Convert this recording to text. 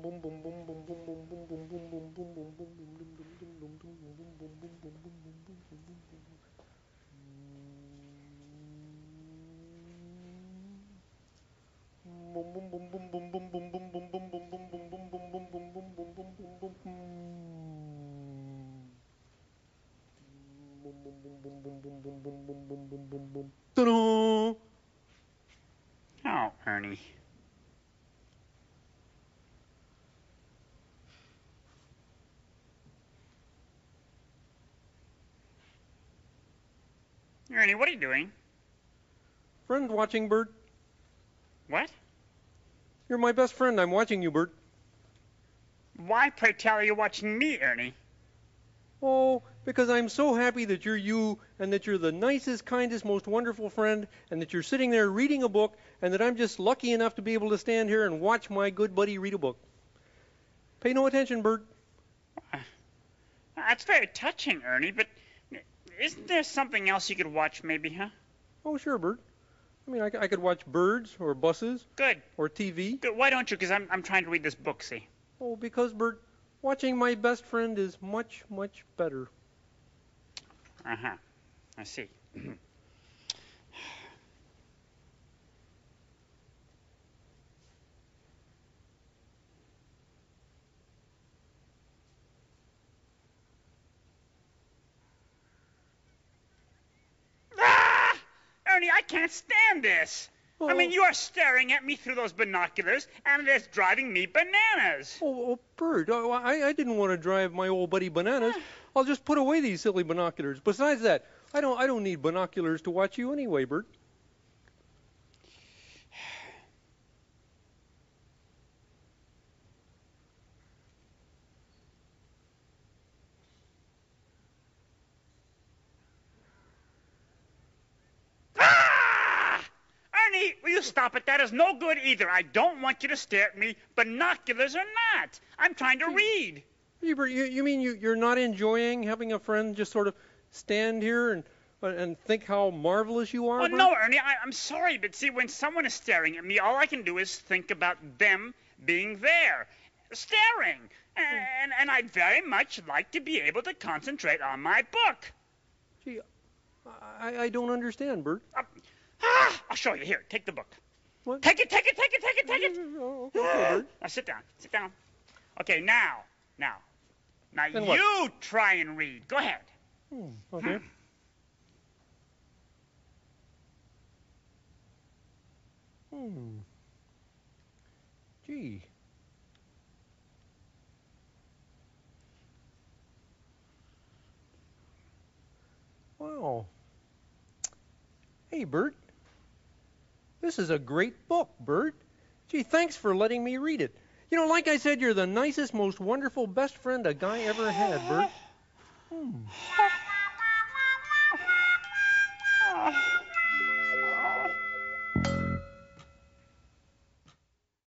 Oh, Ernie. Ernie, what are you doing? Friend watching, Bert. What? You're my best friend. I'm watching you, Bert. Why, pray tell, are you watching me, Ernie? Oh, because I'm so happy that you're you, and that you're the nicest, kindest, most wonderful friend, and that you're sitting there reading a book, and that I'm just lucky enough to be able to stand here and watch my good buddy read a book. Pay no attention, Bert. That's very touching, Ernie, but isn't there something else you could watch, maybe, huh? Oh, sure, Bert. I mean, I could watch birds, or buses, Good. or TV. Good. Why don't you? Because I'm trying to read this book, see? Oh, because, Bert, watching my best friend is much, much better. Uh-huh. I see. Ah! Ernie, I can't stand this. I mean, Oh, you are staring at me through those binoculars, and it is driving me bananas. Bert, I didn't want to drive my old buddy bananas. I'll just put away these silly binoculars. Besides that, I don't need binoculars to watch you anyway, Bert. Ah! Ernie, will you stop it? That is no good either. I don't want you to stare at me, binoculars or not. I'm trying to read. Bert, you mean you're not enjoying having a friend just sort of stand here and think how marvelous you are, Oh, Bert? no, Ernie, I'm sorry, but see, when someone is staring at me, all I can do is think about them being there, staring. And I'd very much like to be able to concentrate on my book. Gee, I don't understand, Bert. I'll show you. Here, take the book. What? Take it, take it, take it, take it, take it. Oh, okay, Bert. Now sit down, sit down. Okay, now Then what? you try and read. Go ahead. Okay. Gee. Wow. Hey, Bert. This is a great book, Bert. Gee, thanks for letting me read it. You know, like I said, you're the nicest, most wonderful best friend a guy ever had, Bert.